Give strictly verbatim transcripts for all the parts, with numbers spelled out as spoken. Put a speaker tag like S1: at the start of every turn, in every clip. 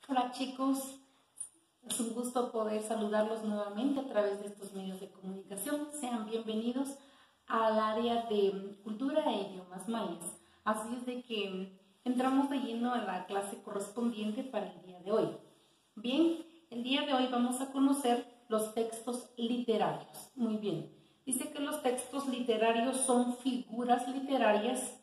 S1: Hola chicos, es un gusto poder saludarlos nuevamente a través de estos medios de comunicación. Sean bienvenidos al área de cultura e idiomas mayas. Así es de que entramos de lleno a la clase correspondiente para el día de hoy. Bien, el día de hoy vamos a conocer los textos literarios. Muy bien, dice que los textos literarios son figuras literarias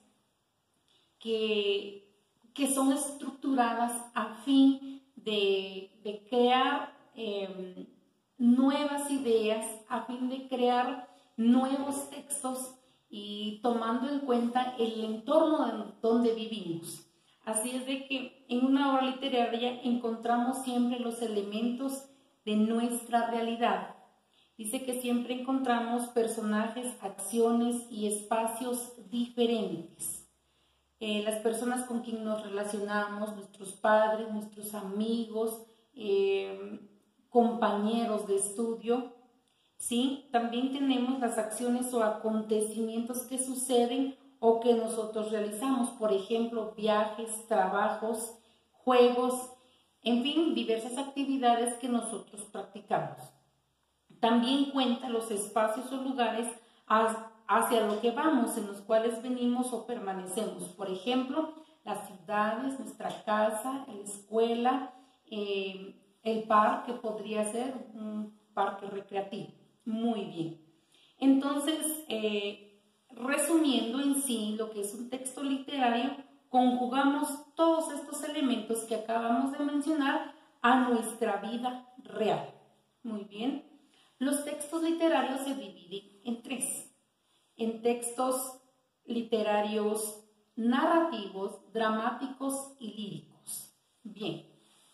S1: que, que son estructuradas a fin de, de crear eh, nuevas ideas, a fin de crear nuevos textos y tomando en cuenta el entorno donde vivimos. Así es de que en una obra literaria encontramos siempre los elementos de nuestra realidad. Dice que siempre encontramos personajes, acciones y espacios diferentes. Eh, las personas con quien nos relacionamos, nuestros padres, nuestros amigos, eh, compañeros de estudio, ¿sí? También tenemos las acciones o acontecimientos que suceden o que nosotros realizamos, por ejemplo, viajes, trabajos, juegos, en fin, diversas actividades que nosotros practicamos. También cuenta los espacios o lugares hacia lo que vamos, en los cuales venimos o permanecemos. Por ejemplo, las ciudades, nuestra casa, la escuela, eh, el parque podría ser un parque recreativo. Muy bien. Entonces, eh, resumiendo en sí lo que es un texto literario, conjugamos todos estos elementos que acabamos de mencionar a nuestra vida real. Muy bien. Los textos literarios se dividen en tres. En textos literarios narrativos, dramáticos y líricos. Bien.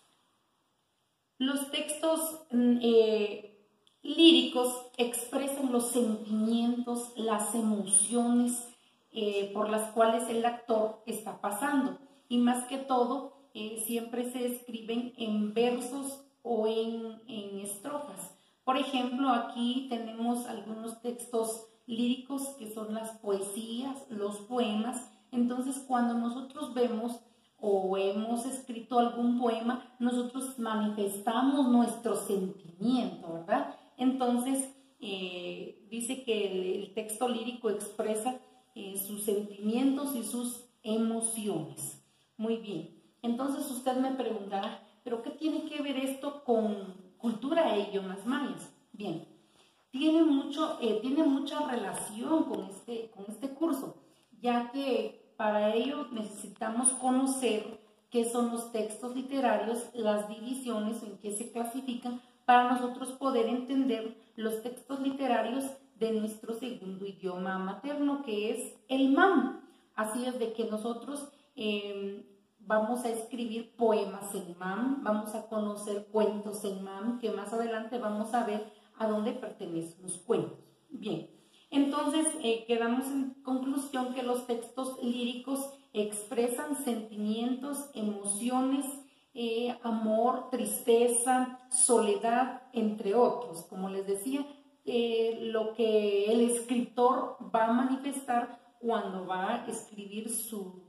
S1: Los textos eh, líricos expresan los sentimientos, las emociones eh, por las cuales el actor está pasando. Y más que todo, eh, siempre se escriben en versos o en, en estrofas. Por ejemplo, aquí tenemos algunos textos líricos que son las poesías, los poemas. Entonces, cuando nosotros vemos o hemos escrito algún poema, nosotros manifestamos nuestro sentimiento, ¿verdad? Entonces, eh, dice que el, el texto lírico expresa eh, sus sentimientos y sus emociones. Muy bien. Entonces, usted me preguntará, ¿pero qué tiene que ver esto con cultura e idiomas mayas? Bien, tiene, mucho, eh, tiene mucha relación con este, con este curso, ya que para ello necesitamos conocer qué son los textos literarios, las divisiones en que se clasifican, para nosotros poder entender los textos literarios de nuestro segundo idioma materno, que es el mam. Así es de que nosotros eh, vamos a escribir poemas en mam, vamos a conocer cuentos en mam, que más adelante vamos a ver a dónde pertenecen los cuentos. Bien, entonces eh, quedamos en conclusión que los textos líricos expresan sentimientos, emociones, eh, amor, tristeza, soledad, entre otros. Como les decía, eh, lo que el escritor va a manifestar cuando va a escribir su,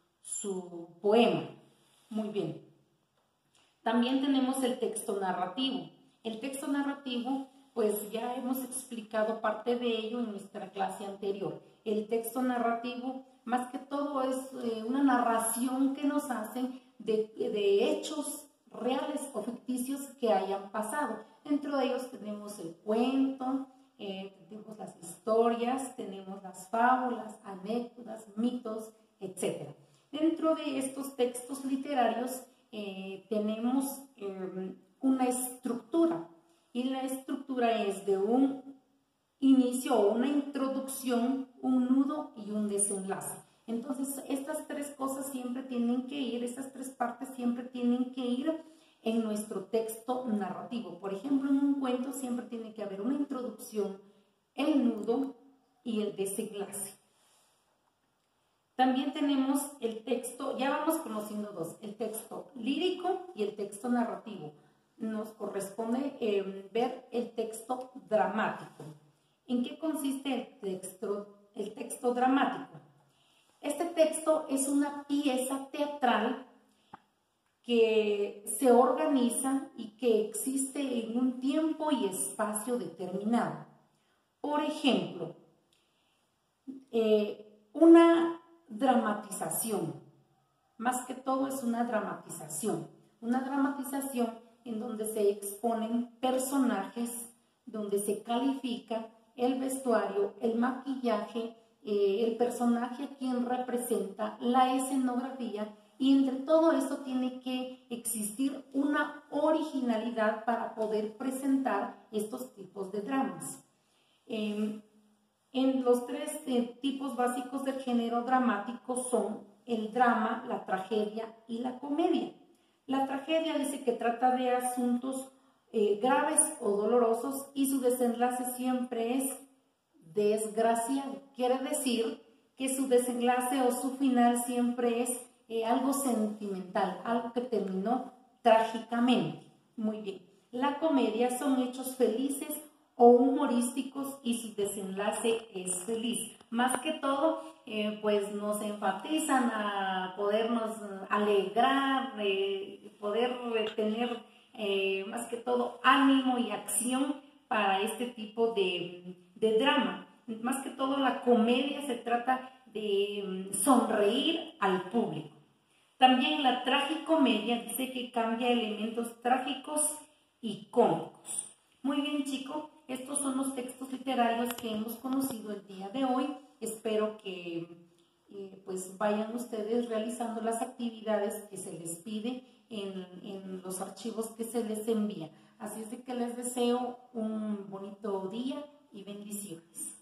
S1: su poema. Muy bien. También tenemos el texto narrativo. El texto narrativo, pues ya hemos explicado parte de ello en nuestra clase anterior. El texto narrativo, más que todo, es eh, una narración que nos hacen de, de hechos reales o ficticios que hayan pasado. Dentro de ellos tenemos el cuento, eh, tenemos las historias, tenemos las fábulas, anécdotas, mitos, etcétera. Dentro de estos textos literarios eh, tenemos eh, una estructura, y la estructura es de un inicio o una introducción, un nudo y un desenlace. Entonces, estas tres cosas siempre tienen que ir, estas tres partes siempre tienen que ir en nuestro texto narrativo. Por ejemplo, en un cuento siempre tiene que haber una introducción, el nudo y el desenlace. También tenemos el texto, ya vamos conociendo dos, el texto lírico y el texto narrativo. Nos corresponde eh, ver el texto dramático. ¿En qué consiste el texto, el texto dramático? Este texto es una pieza teatral que se organiza y que existe en un tiempo y espacio determinado. Por ejemplo, eh, una dramatización, más que todo es una dramatización, una dramatización en donde se exponen personajes, donde se califica el vestuario, el maquillaje, eh, el personaje a quien representa, la escenografía, y entre todo esto tiene que existir una originalidad para poder presentar estos tipos de dramas. Eh, en los tres eh, tipos básicos del género dramático son el drama, la tragedia y la comedia. La tragedia dice que trata de asuntos eh, graves o dolorosos y su desenlace siempre es desgraciado. Quiere decir que su desenlace o su final siempre es eh, algo sentimental, algo que terminó trágicamente. Muy bien. La comedia son hechos felices o humorísticos y su desenlace es feliz. Más que todo, eh, pues nos enfatizan a podernos alegrar, eh, poder tener eh, más que todo ánimo y acción para este tipo de, de drama. Más que todo la comedia se trata de sonreír al público. También la tragicomedia dice que cambia elementos trágicos y cómicos. Muy bien, chicos, estos son los textos literarios que hemos conocido el día de hoy. Espero que eh, pues vayan ustedes realizando las actividades que se les pide en, en los archivos que se les envía. Así es de que les deseo un bonito día y bendiciones.